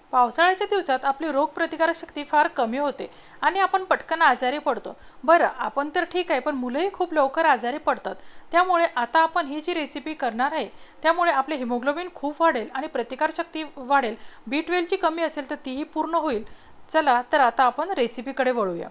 पावसाळ्याच्या दिवसात आपली रोगप्रतिकारक शक्ती फार कमी होते आणि आपण पटकन आजारी पडतो। बरं, आपण तर ठीक आहे, पण मुलंही खूप लवकर आजारी पडतात। त्यामुळे आता आपण ही जी रेसिपी करणार आहे त्यामुळे आपले हिमोग्लोबिन खूप वाढेल आणि प्रतिकारशक्ती वाढेल। B12 ची कमी असेल तर तीही पूर्ण होईल। चला तर आता आपण रेसिपीकडे वळूया।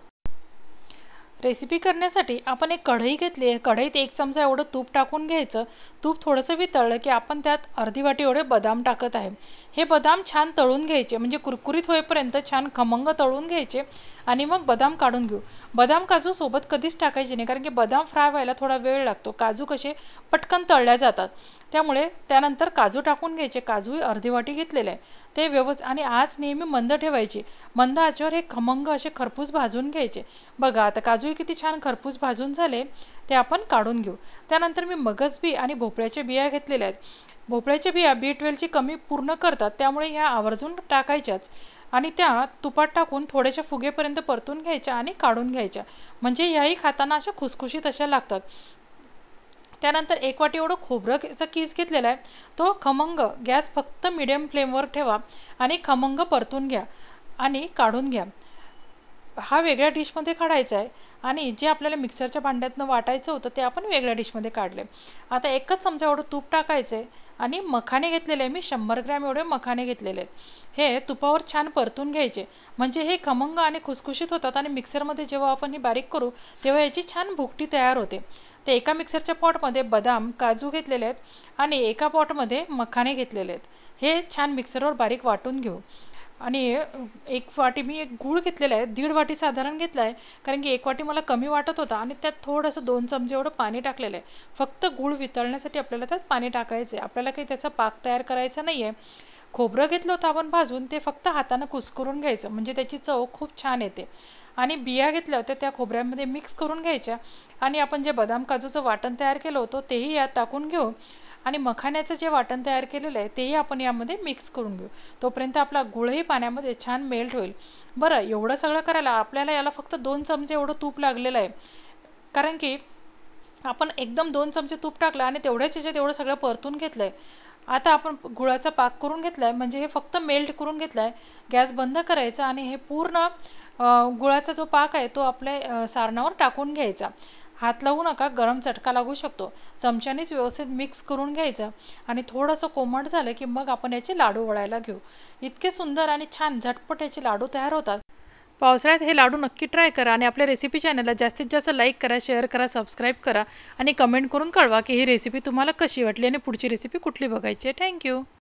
रेसिपी करण्यासाठी आपण एक कढई घेतली आहे। कढईत 1 चमचा एवढं तूप टाकून घ्यायचं। तूप थोडंसं वितळलं की आपण त्यात अर्धी वाटी एवढे बदाम टाकत आहे। हे बदाम छान तळून घ्यायचे, म्हणजे कुरकुरीत होईपर्यंत छान खमंग तळून घ्यायचे आणि मग बदाम काढून घेऊ। बदाम काजू सोबत कधीच टाकायचे नाही, कारण की बदाम फ्राय व्हायला थोडा वेळ लागतो। काजू कसे पटकन तळल्या जातात, त्यामुळे त्यानंतर काजू टाकून घ्यायचे। काजूही अर्धी वाटी घेतलेले आहे ते व्यवस्थित, आणि आच नेहमी मंद ठेवायची। मंद आचेवर हे खमंग असे खरपूस भाजून घ्यायचे। बघा आता काजूही किती छान खरपूस भाजून झाले, ते आपण काढून घेऊ। त्यानंतर मी मगजबी आणि भोपळ्याच्या बिया घेतलेल्या आहेत। भोपळ्याच्या बिया B12 ची कमी पूर्ण करतात, त्यामुळे ह्या आवर्जून टाकायच्याच आणि त्या तुपात टाकून थोड्याशा फुगेपर्यंत परतून घ्यायच्या आणि काढून घ्यायच्या, म्हणजे ह्याही खाताना अशा खुसखुशीत अशा लागतात। त्यानंतर 1 वाटी एवढं खोबऱ्याचा किस घेतलेला आहे। तो खमंग गॅस फक्त मीडियम फ्लेमवर ठेवा आणि खमंग परतून घ्या आणि काढून घ्या। हा वेगळ्या डिशमध्ये काढायचा आहे आणि जे आपल्याला मिक्सरच्या भांड्यातनं वाटायचं होतं ते आपण वेगळ्या डिशमध्ये काढले। आता 1च चमचा एवढं तूप टाकायचं आहे आणि मखाने घेतलेले आहे मी 100 ग्रॅम एवढे मखाने घेतलेले आहेत। हे तुपावर छान परतून घ्यायचे, म्हणजे हे खमंग आणि खुसखुशीत होतात आणि मिक्सरमध्ये जेव्हा आपण हे बारीक करू तेव्हा याची छान भुकटी तयार होते। ते एका मिक्सरच्या पॉटमध्ये बदाम काजू घेतलेले आहेत आणि एका पॉटमध्ये मखाने घेतलेले आहेत। हे छान मिक्सरवर बारीक वाटून घेऊ आणि 1 वाटी मी गूळ घेतलेला आहे, 1.5 वाटी साधारण घेतला आहे, कारण की 1 वाटी मला कमी वाटत होता आणि त्यात थोडंसं 2 चमचे एवढं पाणी टाकलेलं आहे। फक्त गूळ वितळण्यासाठी आपल्याला त्यात पाणी टाकायचं आहे, आपल्याला काही त्याचा पाक तयार करायचा नाही आहे। खोबरं घेतलं होतं आपण भाजून, ते फक्त हातानं कुस्करून घ्यायचं, म्हणजे त्याची चव खूप छान येते। आणि बिया घेतल्या होत्या त्या खोबऱ्यामध्ये मिक्स करून घ्यायच्या आणि आपण जे बदाम काजूचं वाटण तयार केलं होतं तेही यात टाकून घेऊ आणि मखाण्याचं जे वाटण तयार केलेलं आहे तेही आपण यामध्ये मिक्स करून घेऊ। तोपर्यंत आपला गुळही पाण्यामध्ये छान मेल्ट होईल। बरं, एवढं सगळं करायला आपल्याला याला फक्त 2 चमचे एवढं तूप लागलेलं आहे, कारण की आपण एकदम 2 चमचे तूप टाकलं आणि तेवढ्याच याच्यात एवढं सगळं परतून घेतलं आहे। आता आपण गुळाचा पाक करून घेतला आहे, म्हणजे हे फक्त मेल्ट करून घेतलं आहे। गॅस बंद करायचा आणि हे पूर्ण गुळाचा जो पाक आहे तो आपल्या सारणावर टाकून घ्यायचा। हात लावू नका, गरम चटका लागू शकतो। चमच्यानेच व्यवस्थित मिक्स करून घ्यायचं आणि थोडंसं कोमट झालं की मग आपण याचे लाडू वळायला घेऊ। इतके सुंदर आणि छान झटपट याचे लाडू तयार होतात। पावसाळ्यात हे लाडू नक्की ट्राय करा आणि आपल्या रेसिपी चॅनलला जास्तीत जास्त लाईक करा, शेअर करा, सबस्क्राईब करा आणि कमेंट करून कळवा की ही रेसिपी तुम्हाला कशी वाटली आणि पुढची रेसिपी कुठली बघायची आहे। थँक्यू।